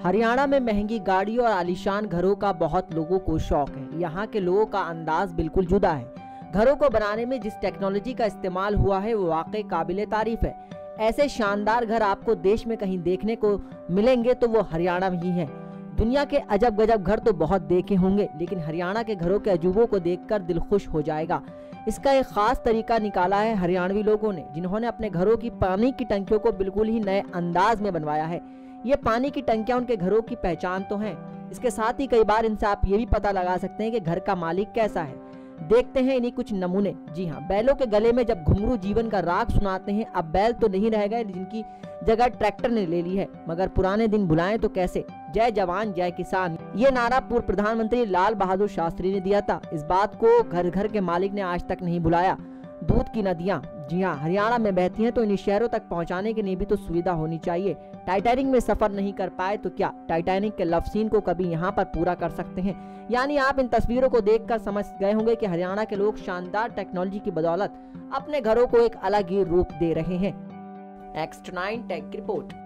हरियाणा में महंगी गाड़ियों और आलीशान घरों का बहुत लोगों को शौक है। यहाँ के लोगों का अंदाज बिल्कुल जुदा है। घरों को बनाने में जिस टेक्नोलॉजी का इस्तेमाल हुआ है वो वाकई काबिले तारीफ है। ऐसे शानदार घर आपको देश में कहीं देखने को मिलेंगे तो वो हरियाणा में ही है। दुनिया के अजब गजब घर तो बहुत देखे होंगे, लेकिन हरियाणा के घरों के अजूबों को देखकर दिल खुश हो जाएगा। इसका एक खास तरीका निकाला है हरियाणवी लोगों ने, जिन्होंने अपने घरों की पानी की टंकियों को बिल्कुल ही नए अंदाज में बनवाया है। ये पानी की टंकियां उनके घरों की पहचान तो हैं। इसके साथ ही कई बार इनसे आप ये भी पता लगा सकते हैं कि घर का मालिक कैसा है। देखते हैं इन्हीं कुछ नमूने। जी हाँ, बैलों के गले में जब घुंघरू जीवन का राग सुनाते हैं। अब बैल तो नहीं रह गए, जिनकी जगह ट्रैक्टर ने ले ली है, मगर पुराने दिन भुलाएं तो कैसे। जय जवान जय किसान, ये नारा पूर्व प्रधानमंत्री लाल बहादुर शास्त्री ने दिया था। इस बात को घर घर के मालिक ने आज तक नहीं भुलाया। दूध की नदियां, जी हाँ, हरियाणा में बहती हैं, तो इन्हें शहरों तक पहुंचाने के लिए भी तो सुविधा होनी चाहिए। टाइटैनिक में सफर नहीं कर पाए तो क्या टाइटैनिक के लव सीन को कभी यहाँ पर पूरा कर सकते हैं। यानी आप इन तस्वीरों को देखकर समझ गए होंगे कि हरियाणा के लोग शानदार टेक्नोलॉजी की बदौलत अपने घरों को एक अलग ही रूप दे रहे हैं। Next 9 take report.